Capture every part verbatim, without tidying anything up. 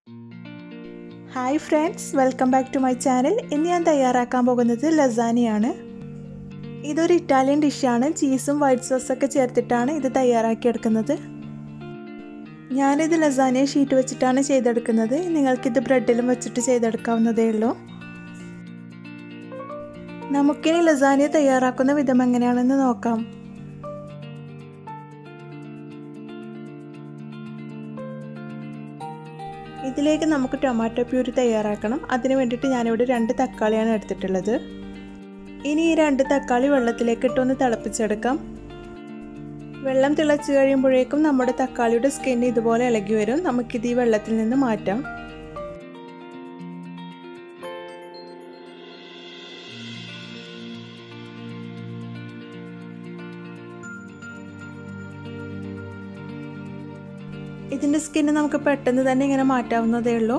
Hi friends, welcome back to my channel. ഇന്ന് ഞാൻ തയ്യാറാക്കാൻ പോകുന്നത് ലസാനിയാണ്. ഇതൊരു ഇറ്റാലിയൻ ഡിഷാണ്. ചീസും വൈറ്റ് സോസ് ഒക്കെ ചേർത്തിട്ടാണ് ഇത് തയ്യാറാക്കി എടുക്കുന്നത്. ഞാനിത് ലസാനിയ ഷീറ്റ് വെച്ചിട്ടാണ് ചെയ്തെടുക്കുന്നത്. നിങ്ങൾക്കിത് ബ്രെഡിലും വെച്ചിട്ട് ചെയ്തെടുക്കാവുന്നതേ ഉള്ളൂ. നമുക്കിനി ലസാനിയ തയ്യാറാക്കുന്ന വിധം എങ്ങനെയാണെന്ന് നോക്കാം. ഇതിലേക്ക് നമുക്ക് ടൊമാറ്റോ പ്യൂരി തയ്യാറാക്കണം. അതിനു വേണ്ടിയിട്ട് ഞാനിവിടെ രണ്ട് തക്കാളിയാണ് എടുത്തിട്ടുള്ളത്. ഇനി ഈ രണ്ട് തക്കാളി വെള്ളത്തിലേക്ക് ഇട്ടൊന്ന് തിളപ്പിച്ചെടുക്കാം. വെള്ളം തിളച്ച് കഴിയുമ്പോഴേക്കും നമ്മുടെ തക്കാളിയുടെ സ്കിൻ ഇതുപോലെ ഇളകി വരും. നമുക്കിത് ഈ വെള്ളത്തിൽ നിന്ന് മാറ്റാം. ഇതിൻ്റെ സ്കിന്ന് നമുക്ക് പെട്ടെന്ന് തന്നെ ഇങ്ങനെ മാറ്റാവുന്നതേ ഉള്ളൂ.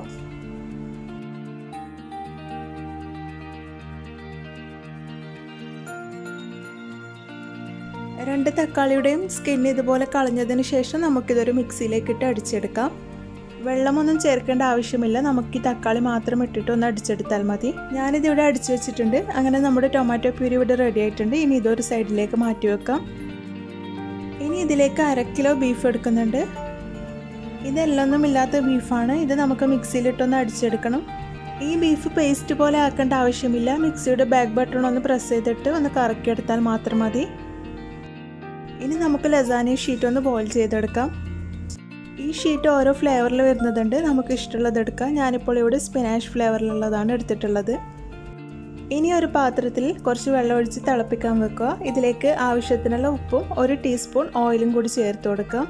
രണ്ട് തക്കാളിയുടെയും സ്കിൻ ഇതുപോലെ കളഞ്ഞതിന് ശേഷം നമുക്കിതൊരു മിക്സിയിലേക്ക് ഇട്ട് അടിച്ചെടുക്കാം. വെള്ളമൊന്നും ചേർക്കേണ്ട ആവശ്യമില്ല. നമുക്ക് ഈ തക്കാളി മാത്രം ഇട്ടിട്ട് ഒന്ന് അടിച്ചെടുത്താൽ മതി. ഞാനിതിവിടെ അടിച്ചു വെച്ചിട്ടുണ്ട്. അങ്ങനെ നമ്മുടെ ടൊമാറ്റോ പ്യൂരി ഇവിടെ റെഡി ആയിട്ടുണ്ട്. ഇനി ഇതൊരു സൈഡിലേക്ക് മാറ്റി വെക്കാം. ഇനി ഇതിലേക്ക് അര കിലോ ബീഫ് എടുക്കുന്നുണ്ട്. ഇതെല്ലൊന്നും ഇല്ലാത്ത ബീഫാണ്. ഇത് നമുക്ക് മിക്സിയിലിട്ടൊന്ന് അടിച്ചെടുക്കണം. ഈ ബീഫ് പേസ്റ്റ് പോലെ ആക്കേണ്ട ആവശ്യമില്ല. മിക്സിയുടെ ബാക്ക് ബട്ടൺ ഒന്ന് പ്രസ് ചെയ്തിട്ട് ഒന്ന് കറക്കിയെടുത്താൽ മാത്രം മതി. ഇനി നമുക്ക് ലസാനിയ ഷീറ്റ് ഒന്ന് ബോയിൽ ചെയ്തെടുക്കാം. ഈ ഷീറ്റ് ഓരോ ഫ്ലേവറിൽ വരുന്നതുണ്ട്. നമുക്ക് ഇഷ്ടമുള്ളത് എടുക്കാം. ഞാനിപ്പോൾ ഇവിടെ സ്പിനാഷ് ഫ്ലേവറിലുള്ളതാണ് എടുത്തിട്ടുള്ളത്. ഇനി ഒരു പാത്രത്തിൽ കുറച്ച് വെള്ളം ഒഴിച്ച് തിളപ്പിക്കാൻ വെക്കുക. ഇതിലേക്ക് ആവശ്യത്തിനുള്ള ഉപ്പും ഒരു ടീസ്പൂൺ ഓയിലും കൂടി ചേർത്ത് കൊടുക്കാം.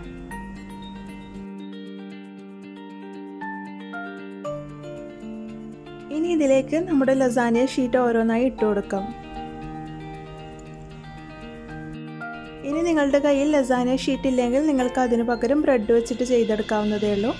ഇനി ഇതിലേക്ക് നമ്മുടെ ലസാനിയ ഷീറ്റ് ഓരോന്നായി ഇട്ട് കൊടുക്കാം. ഇനി നിങ്ങളുടെ കയ്യിൽ ലസാനിയ ഷീറ്റ് ഇല്ലെങ്കിൽ നിങ്ങൾക്ക് അതിന് പകരം ബ്രെഡ് വെച്ചിട്ട് ചെയ്തെടുക്കാവുന്നതേ ഉള്ളൂ.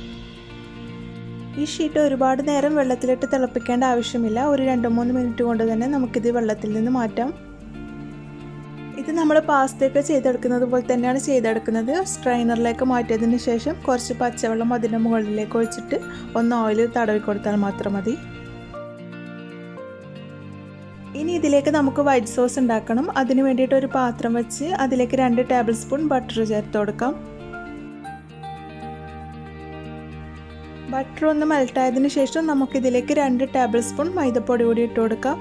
ഈ ഷീറ്റ് ഒരുപാട് നേരം വെള്ളത്തിലിട്ട് തിളപ്പിക്കേണ്ട ആവശ്യമില്ല. ഒരു രണ്ട് മൂന്ന് മിനിറ്റ് കൊണ്ട് തന്നെ നമുക്കിത് വെള്ളത്തിൽ നിന്ന് മാറ്റാം. ഇത് നമ്മൾ പാസ്തയൊക്കെ ചെയ്തെടുക്കുന്നത് പോലെ തന്നെയാണ് ചെയ്തെടുക്കുന്നത്. സ്ട്രെയിനറിലേക്ക് മാറ്റിയതിന് ശേഷം കുറച്ച് പച്ചവെള്ളം അതിൻ്റെ മുകളിലേക്ക് ഒഴിച്ചിട്ട് ഒന്ന് ഓയിൽ തടവി കൊടുത്താൽ മാത്രം മതി. ഇനി ഇതിലേക്ക് നമുക്ക് വൈറ്റ് സോസ് ഉണ്ടാക്കണം. അതിന് വേണ്ടിയിട്ട് ഒരു പാത്രം വെച്ച് അതിലേക്ക് രണ്ട് ടേബിൾ സ്പൂൺ ബട്ടർ ചേർത്ത് കൊടുക്കാം. ബട്ടർ ഒന്ന് മെൽട്ടായതിനു ശേഷം നമുക്കിതിലേക്ക് രണ്ട് ടേബിൾ സ്പൂൺ മൈദപ്പൊടി കൂടി ഇട്ട് കൊടുക്കാം.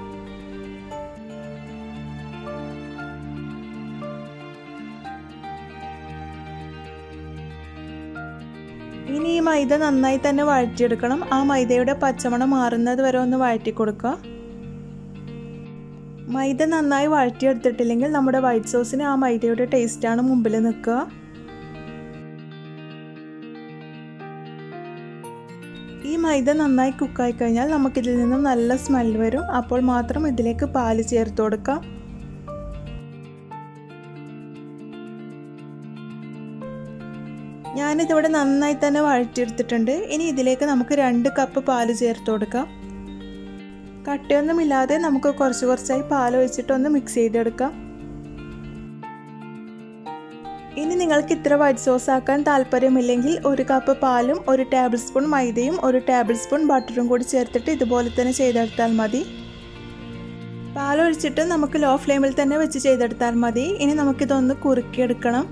ഇനി ഈ മൈദ നന്നായി തന്നെ വഴറ്റിയെടുക്കണം. ആ മൈദയുടെ പച്ചമണം മാറുന്നത് വരെ ഒന്ന് വഴറ്റി കൊടുക്കുക. മൈദ നന്നായി വഴറ്റിയെടുത്തിട്ടില്ലെങ്കിൽ നമ്മുടെ വൈറ്റ് സോസിന് ആ മൈദയുടെ ടേസ്റ്റാണ് മുമ്പിൽ നിൽക്കുക. ഈ മൈദ നന്നായി കുക്കായി കഴിഞ്ഞാൽ നമുക്കിതിൽ നിന്നും നല്ല സ്മെൽ വരും. അപ്പോൾ മാത്രം ഇതിലേക്ക് പാല് ചേർത്ത് കൊടുക്കാം. ഞാനിതിവിടെ നന്നായി തന്നെ വഴറ്റിയെടുത്തിട്ടുണ്ട്. ഇനി ഇതിലേക്ക് നമുക്ക് രണ്ട് കപ്പ് പാല് ചേർത്ത് കൊടുക്കാം. കട്ടയൊന്നുമില്ലാതെ നമുക്ക് കുറച്ച് കുറച്ചായി പാൽ ഒഴിച്ചിട്ടൊന്ന് മിക്സ് ചെയ്തെടുക്കാം. ഇനി നിങ്ങൾക്ക് ഇത്ര വൈറ്റ് സോസ് ആക്കാൻ താല്പര്യമില്ലെങ്കിൽ ഒരു കപ്പ് പാലും ഒരു ടേബിൾ സ്പൂൺ മൈദയും ഒരു ടേബിൾ സ്പൂൺ ബട്ടറും കൂടി ചേർത്തിട്ട് ഇതുപോലെ തന്നെ ചെയ്തെടുത്താൽ മതി. പാലൊഴിച്ചിട്ട് നമുക്ക് ലോ ഫ്ലെയിമിൽ തന്നെ വെച്ച് ചെയ്തെടുത്താൽ മതി. ഇനി നമുക്കിതൊന്ന് കുറുക്കിയെടുക്കണം.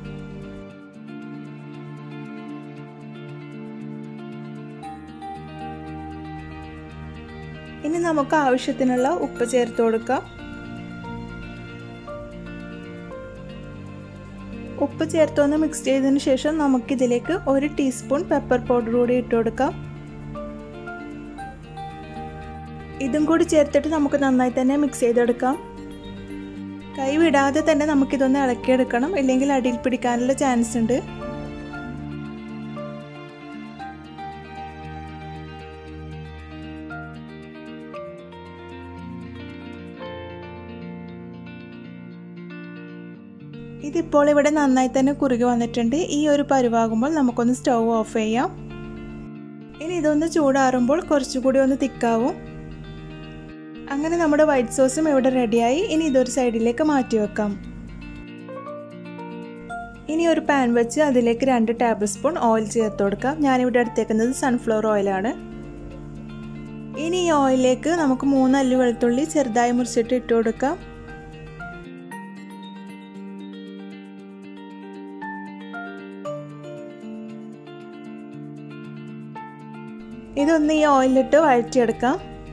ഇനി നമുക്ക് ആവശ്യത്തിനുള്ള ഉപ്പ് ചേർത്ത് കൊടുക്കാം. ഉപ്പ് ചേർത്തൊന്ന് മിക്സ് ചെയ്തതിന് ശേഷം നമുക്കിതിലേക്ക് ഒരു ടീസ്പൂൺ പെപ്പർ പൗഡർ കൂടി ഇട്ട് കൊടുക്കാം. ഇതും കൂടി ചേർത്തിട്ട് നമുക്ക് നന്നായി തന്നെ മിക്സ് ചെയ്തെടുക്കാം. കൈ വിടാതെ തന്നെ നമുക്കിതൊന്ന് ഇളക്കിയെടുക്കണം. ഇല്ലെങ്കിൽ അടിയിൽ പിടിക്കാനുള്ള ചാൻസ് ഉണ്ട്. ഇതിപ്പോൾ ഇവിടെ നന്നായി തന്നെ കുറുകി വന്നിട്ടുണ്ട്. ഈ ഒരു പരുവാകുമ്പോൾ നമുക്കൊന്ന് സ്റ്റൗ ഓഫ് ചെയ്യാം. ഇനി ഇതൊന്ന് ചൂടാറുമ്പോൾ കുറച്ചുകൂടി ഒന്ന് തിക്കാവും. അങ്ങനെ നമ്മുടെ വൈറ്റ് സോസും ഇവിടെ റെഡിയായി. ഇനി ഇതൊരു സൈഡിലേക്ക് മാറ്റി വെക്കാം. ഇനി ഒരു പാൻ വെച്ച് അതിലേക്ക് രണ്ട് ടേബിൾ സ്പൂൺ ഓയിൽ ചേർത്ത് കൊടുക്കാം. ഞാനിവിടെ എടുത്തേക്കുന്നത് സൺഫ്ലവർ ഓയിലാണ്. ഇനി ഈ ഓയിലിലേക്ക് നമുക്ക് മൂന്നല്ലി വെളുത്തുള്ളി ചെറുതായി മുറിച്ചിട്ട് ഇട്ട് കൊടുക്കാം. ഇതൊന്ന് ഈ ഓയിലിട്ട് വഴറ്റിയെടുക്കാം.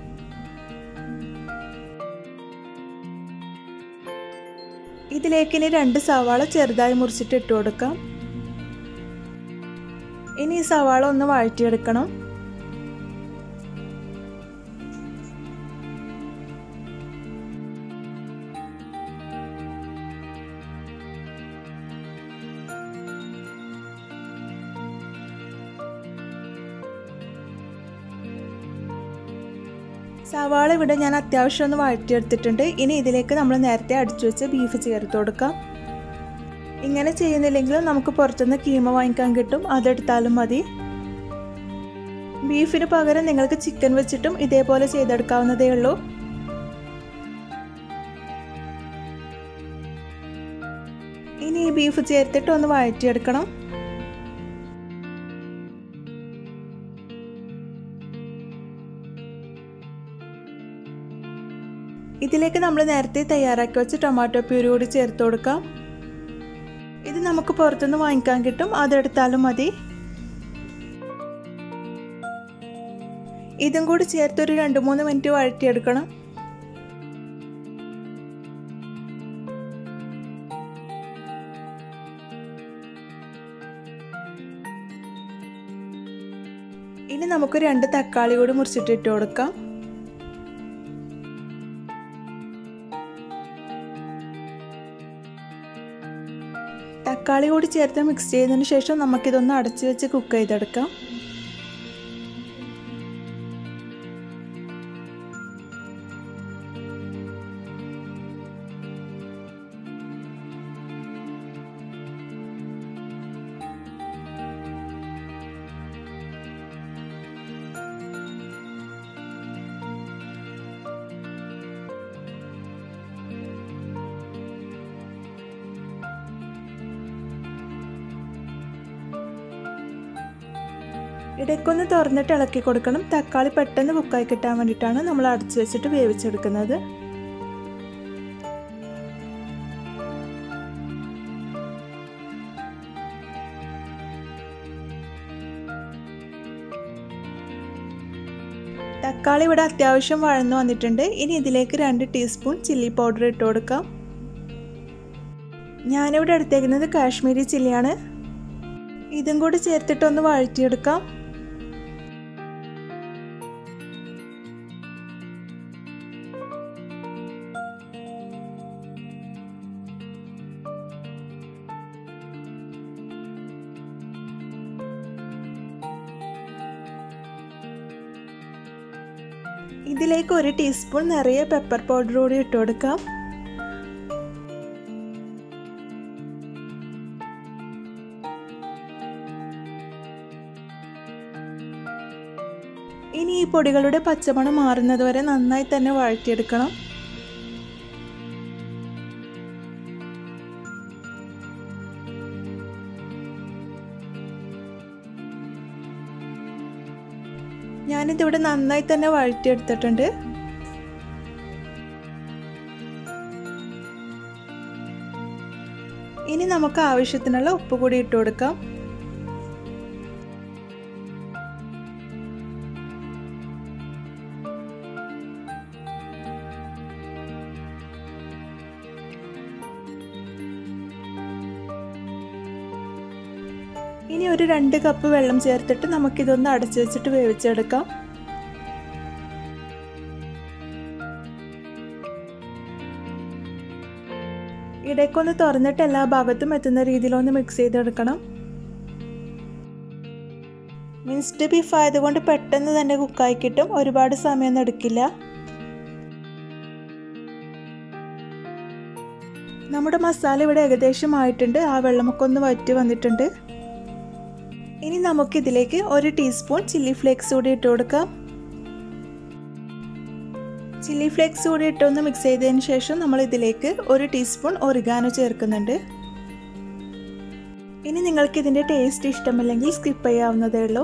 ഇതിലേക്ക് ഇനി രണ്ട് സവാള ചെറുതായി മുറിച്ചിട്ട് ഇട്ട് കൊടുക്കാം. ഇനി ഈ സവാള ഒന്ന് വഴറ്റിയെടുക്കണം. സവാള ഇവിടെ ഞാൻ അത്യാവശ്യം ഒന്ന് വഴറ്റിയെടുത്തിട്ടുണ്ട്. ഇനി ഇതിലേക്ക് നമ്മൾ നേരത്തെ അടിച്ചു വെച്ച ബീഫ് ചേർത്ത് കൊടുക്കാം. ഇങ്ങനെ ചെയ്യുന്നില്ലെങ്കിലും നമുക്ക് പുറത്തുനിന്ന് കീമ വാങ്ങിക്കാൻ കിട്ടും, അതെടുത്താലും മതി. ബീഫിന് പകരം നിങ്ങൾക്ക് ചിക്കൻ വെച്ചിട്ടും ഇതേപോലെ ചെയ്തെടുക്കാവുന്നതേ ഉള്ളൂ. ഇനി ഈ ബീഫ് ചേർത്തിട്ട് ഒന്ന് വഴറ്റിയെടുക്കണം. ഇതിലേക്ക് നമ്മൾ നേരത്തെ തയ്യാറാക്കി വെച്ച ടൊമാറ്റോ പ്യൂരി കൂടി ചേർത്ത് കൊടുക്കാം. ഇത് നമുക്ക് പുറത്തുനിന്ന് വാങ്ങിക്കാൻ കിട്ടും, അതെടുത്താലും മതി. ഇതും കൂടി ചേർത്ത് ഒരു രണ്ട് മൂന്ന് മിനിറ്റ് വഴറ്റിയെടുക്കണം. ഇനി നമുക്ക് രണ്ട് തക്കാളി കൂടി മുറിച്ചിട്ട് ഇട്ട് കൊടുക്കാം. തക്കാളി കൂടി ചേർത്ത് മിക്സ് ചെയ്തതിന് ശേഷം നമുക്കിതൊന്ന് അടച്ചു വെച്ച് കുക്ക് ചെയ്തെടുക്കാം. ഇടയ്ക്കൊന്ന് തുറന്നിട്ട് ഇളക്കി കൊടുക്കണം. തക്കാളി പെട്ടെന്ന് കുക്കായി കിട്ടാൻ വേണ്ടിയിട്ടാണ് നമ്മൾ അടച്ചു വെച്ചിട്ട് വേവിച്ചെടുക്കുന്നത്. തക്കാളി ഇവിടെ അത്യാവശ്യം വഴന്നു വന്നിട്ടുണ്ട്. ഇനി ഇതിലേക്ക് രണ്ട് ടീസ്പൂൺ ചില്ലി പൗഡർ ഇട്ട് കൊടുക്കാം. ഞാനിവിടെ എടുത്തേക്കുന്നത് കാശ്മീരി ചില്ലിയാണ്. ഇതും കൂടി ചേർത്തിട്ടൊന്ന് വഴറ്റിയെടുക്കാം. ഇതിലേക്ക് ഒരു ടീസ്പൂൺ നിറയെ പെപ്പർ പൗഡർ കൂടി ഇട്ട് കൊടുക്കാം. ഇനി ഈ പൊടികളുടെ പച്ചമണം മാറുന്നത് വരെ നന്നായി തന്നെ വഴറ്റിയെടുക്കണം. ഞാനിതിവിടെ നന്നായി തന്നെ വഴറ്റിയെടുത്തിട്ടുണ്ട്. ഇനി നമുക്ക് ആവശ്യത്തിനുള്ള ഉപ്പ് കൂടി ഇട്ട് കൊടുക്കാം. ഇനി ഒരു രണ്ട് കപ്പ് വെള്ളം ചേർത്തിട്ട് നമുക്കിതൊന്ന് അടച്ചു വെച്ചിട്ട് വേവിച്ചെടുക്കാം. ഇടയ്ക്കൊന്ന് തുറന്നിട്ട് എല്ലാ ഭാഗത്തും എത്തുന്ന രീതിയിലൊന്ന് മിക്സ് ചെയ്തെടുക്കണം. മിൻസ്ഡ് ബീഫ് ആയതുകൊണ്ട് പെട്ടെന്ന് തന്നെ കുക്കായി കിട്ടും, ഒരുപാട് സമയമൊന്നും എടുക്കില്ല. നമ്മുടെ മസാല ഇവിടെ ഏകദേശം ആയിട്ടുണ്ട്. ആ വെള്ളമൊക്കെ ഒന്ന് വറ്റി വന്നിട്ടുണ്ട്. ഇനി നമുക്കിതിലേക്ക് ഒരു ടീസ്പൂൺ ചില്ലി ഫ്ലേക്സ് കൂടി ഇട്ട് കൊടുക്കാം. ചില്ലി ഫ്ലേക്സ് കൂടി ഇട്ടൊന്ന് മിക്സ് ചെയ്തതിന് ശേഷം നമ്മൾ ഇതിലേക്ക് ഒരു ടീസ്പൂൺ ഒറിഗാനോ ചേർക്കുന്നുണ്ട്. ഇനി നിങ്ങൾക്ക് ഇതിൻ്റെ ടേസ്റ്റ് ഇഷ്ടമല്ലെങ്കിൽ സ്കിപ്പ് ചെയ്യാവുന്നതേ ഉള്ളൂ.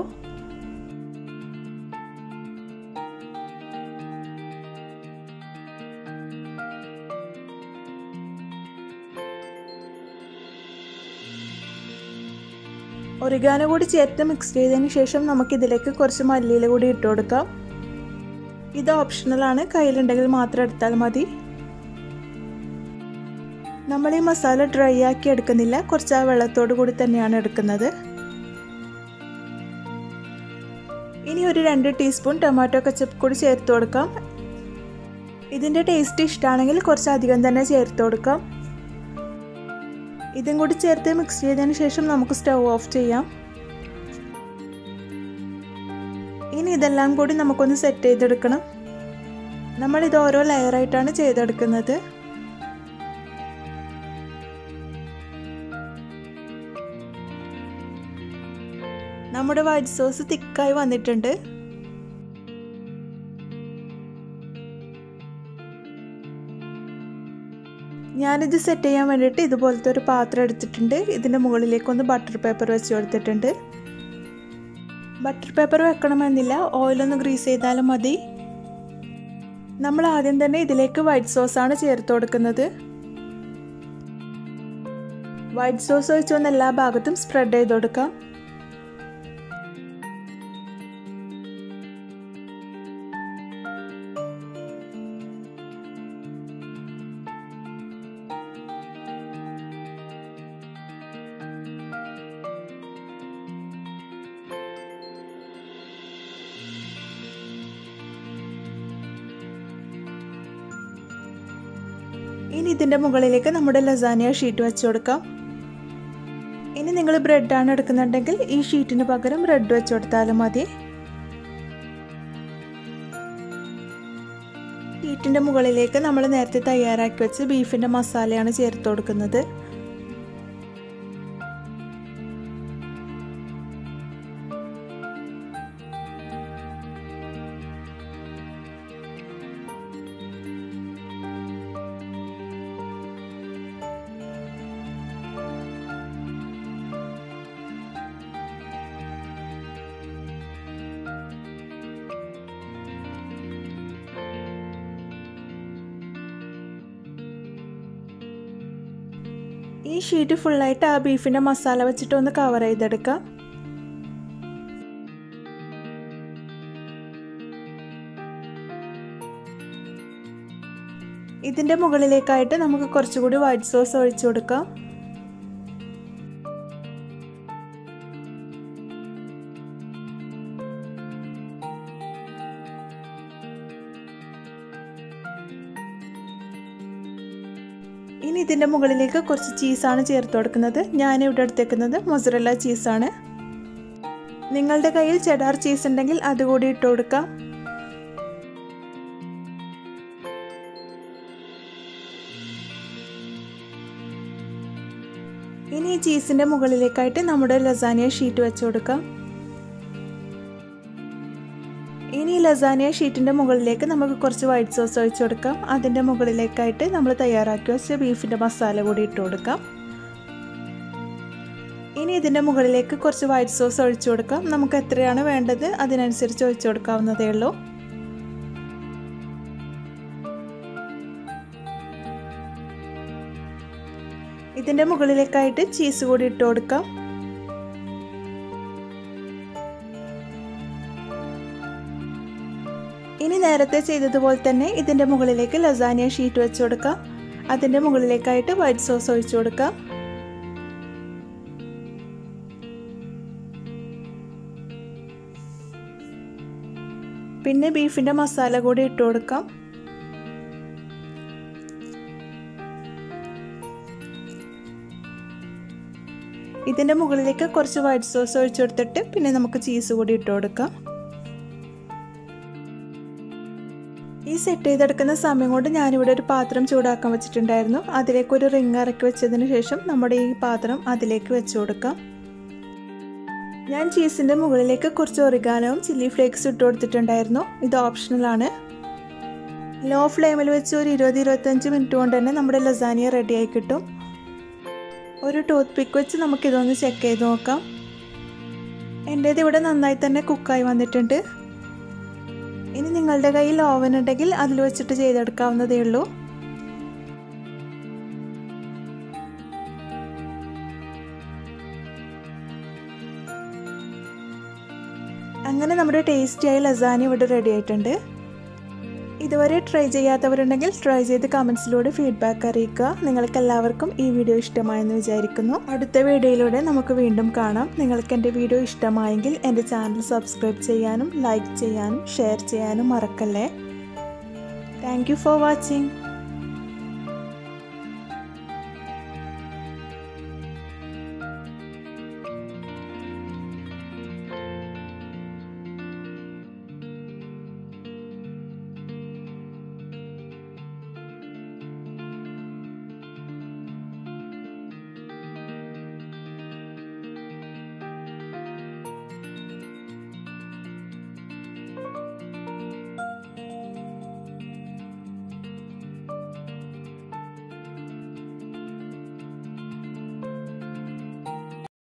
ഒറിഗാനോ കൂടി ചേർത്ത് മിക്സ് ചെയ്തതിന് ശേഷം നമുക്കിതിലേക്ക് കുറച്ച് മല്ലിയില കൂടി ഇട്ട് കൊടുക്കാം. ഇത് ഓപ്ഷണലാണ്, കയ്യിലുണ്ടെങ്കിൽ മാത്രം എടുത്താൽ മതി. നമ്മൾ ഈ മസാല ഡ്രൈ ആക്കി എടുക്കുന്നില്ല, കുറച്ച് ആ വെള്ളത്തോടു കൂടി തന്നെയാണ് എടുക്കുന്നത്. ഇനി ഒരു രണ്ട് ടീസ്പൂൺ ടൊമാറ്റോ കെച്ചപ്പ് കൂടി ചേർത്ത് കൊടുക്കാം. ഇതിൻ്റെ ടേസ്റ്റ് ഇഷ്ടമാണെങ്കിൽ കുറച്ച് അധികം തന്നെ ചേർത്ത് കൊടുക്കാം. ഇതും കൂടി ചേർത്ത് മിക്സ് ചെയ്തതിന് ശേഷം നമുക്ക് സ്റ്റൗ ഓഫ് ചെയ്യാം. ഇനി ഇതെല്ലാം കൂടി നമുക്കൊന്ന് സെറ്റ് ചെയ്തെടുക്കണം. നമ്മളിത് ഓരോ ലെയറായിട്ടാണ് ചെയ്തെടുക്കുന്നത്. നമ്മുടെ വൈറ്റ് സോസ് തിക്കായി വന്നിട്ടുണ്ട്. ഞാനിത് സെറ്റ് ചെയ്യാൻ വേണ്ടിയിട്ട് ഇതുപോലത്തെ ഒരു പാത്രം എടുത്തിട്ടുണ്ട്. ഇതിൻ്റെ മുകളിലേക്കൊന്ന് ബട്ടർ പേപ്പർ വെച്ച് കൊടുത്തിട്ടുണ്ട്. ബട്ടർ പേപ്പർ വെക്കണമെന്നില്ല, ഓയിലൊന്ന് ഗ്രീസ് ചെയ്താലും മതി. നമ്മൾ ആദ്യം തന്നെ ഇതിലേക്ക് വൈറ്റ് സോസാണ് ചേർത്ത് കൊടുക്കുന്നത്. വൈറ്റ് സോസ് ഒഴിച്ചൊന്ന് എല്ലാ ഭാഗത്തും സ്പ്രെഡ് ചെയ്ത് കൊടുക്കാം. ഇനി ഇതിൻ്റെ മുകളിലേക്ക് നമ്മുടെ ലസാനിയ ഷീറ്റ് വെച്ച് കൊടുക്കാം. ഇനി നിങ്ങൾ ബ്രെഡാണ് എടുക്കുന്നുണ്ടെങ്കിൽ ഈ ഷീറ്റിന് പകരം ബ്രെഡ് വെച്ച് കൊടുത്താലും മതി. ഷീറ്റിൻ്റെ മുകളിലേക്ക് നമ്മൾ നേരത്തെ തയ്യാറാക്കി വെച്ച് ബീഫിൻ്റെ മസാലയാണ് ചേർത്ത് കൊടുക്കുന്നത്. ഈ ഷീറ്റ് ഫുള്ളായിട്ട് ആ ബീഫിൻ്റെ മസാല വെച്ചിട്ട് ഒന്ന് കവർ ചെയ്തെടുക്കാം. ഇതിൻ്റെ മുകളിലേക്കായിട്ട് നമുക്ക് കുറച്ചുകൂടി വൈറ്റ് സോസ് ഒഴിച്ചു കൊടുക്കാം. ഇനി ഇതിൻ്റെ മുകളിലേക്ക് കുറച്ച് ചീസാണ് ചേർത്ത് കൊടുക്കുന്നത്. ഞാനിവിടെ എടുത്തേക്കുന്നത് മൊസറല്ല ചീസാണ്. നിങ്ങളുടെ കയ്യിൽ ചെഡാർ ചീസ് ഉണ്ടെങ്കിൽ അതുകൂടി ഇട്ട് കൊടുക്കാം. ഇനി ഈ ചീസിൻ്റെ മുകളിലേക്കായിട്ട് നമ്മുടെ ലസാനിയ ഷീറ്റ് വെച്ച് കൊടുക്കാം. ഇനി ലസാനിയ ഷീറ്റിൻ്റെ മുകളിലേക്ക് നമുക്ക് കുറച്ച് വൈറ്റ് സോസ് ഒഴിച്ച് കൊടുക്കാം. അതിൻ്റെ മുകളിലേക്കായിട്ട് നമ്മൾ തയ്യാറാക്കി വെച്ച ബീഫിൻ്റെ മസാല കൂടി ഇട്ട് കൊടുക്കാം. ഇനി ഇതിൻ്റെ മുകളിലേക്ക് കുറച്ച് വൈറ്റ് സോസ് ഒഴിച്ചു കൊടുക്കാം. നമുക്ക് എത്രയാണ് വേണ്ടത് അതിനനുസരിച്ച് ഒഴിച്ചു കൊടുക്കാവുന്നതേ ഉള്ളൂ. ഇതിൻ്റെ മുകളിലേക്കായിട്ട് ചീസ് കൂടി ഇട്ട് കൊടുക്കാം. ഇനി നേരത്തെ ചെയ്തതുപോലെ തന്നെ ഇതിൻ്റെ മുകളിലേക്ക് ലസാനിയ ഷീറ്റ് വെച്ച് കൊടുക്കാം. അതിൻ്റെ മുകളിലേക്കായിട്ട് വൈറ്റ് സോസ് ഒഴിച്ചു കൊടുക്കാം. പിന്നെ ബീഫിൻ്റെ മസാല കൂടി ഇട്ട് കൊടുക്കാം. ഇതിൻ്റെ മുകളിലേക്ക് കുറച്ച് വൈറ്റ് സോസ് ഒഴിച്ചു കൊടുത്തിട്ട് പിന്നെ നമുക്ക് ചീസ് കൂടി ഇട്ട് കൊടുക്കാം. ഈ സെറ്റ് ചെയ്തെടുക്കുന്ന സമയം കൊണ്ട് ഞാനിവിടെ ഒരു പാത്രം ചൂടാക്കാൻ വെച്ചിട്ടുണ്ടായിരുന്നു. അതിലേക്ക് ഒരു റിങ് ഇറക്കി വെച്ചതിന് ശേഷം നമ്മുടെ ഈ പാത്രം അതിലേക്ക് വെച്ച് കൊടുക്കാം. ഞാൻ ചീസിൻ്റെ മുകളിലേക്ക് കുറച്ച് ഒറിഗാനോയും ചില്ലി ഫ്ലേക്സ് ഇട്ട് കൊടുത്തിട്ടുണ്ടായിരുന്നു. ഇത് ഓപ്ഷണലാണ്. ലോ ഫ്ലെയിമിൽ വെച്ച് ഒരു ഇരുപത് ഇരുപത്തഞ്ച് മിനിറ്റ് കൊണ്ട് തന്നെ നമ്മുടെ ലസാനിയ റെഡിയായി കിട്ടും. ഒരു ടൂത്ത് പിക്ക് വെച്ച് നമുക്കിതൊന്ന് ചെക്ക് ചെയ്ത് നോക്കാം. എൻ്റേത് ഇവിടെ നന്നായി തന്നെ കുക്കായി വന്നിട്ടുണ്ട്. ഇനി നിങ്ങളുടെ കയ്യിൽ ഓവൻ ഉണ്ടെങ്കിൽ അതിൽ വെച്ചിട്ട് ചെയ്തെടുക്കാവുന്നതേ ഉള്ളൂ. അങ്ങനെ നമ്മുടെ ടേസ്റ്റിയായ ലസാന ഇവിടെ റെഡി ആയിട്ടുണ്ട്. ഇതുവരെ ട്രൈ ചെയ്യാത്തവരുണ്ടെങ്കിൽ ട്രൈ ചെയ്ത് കമൻസിലൂടെ ഫീഡ്ബാക്ക് അറിയിക്കുക. നിങ്ങൾക്ക് എല്ലാവർക്കും ഈ വീഡിയോ ഇഷ്ടമായെന്ന് വിചാരിക്കുന്നു. അടുത്ത വീഡിയോയിലൂടെ നമുക്ക് വീണ്ടും കാണാം. നിങ്ങൾക്ക് എൻ്റെ വീഡിയോ ഇഷ്ടമായെങ്കിൽ എൻ്റെ ചാനൽ സബ്സ്ക്രൈബ് ചെയ്യാനും ലൈക്ക് ചെയ്യാനും ഷെയർ ചെയ്യാനും മറക്കല്ലേ. Thank you for watching.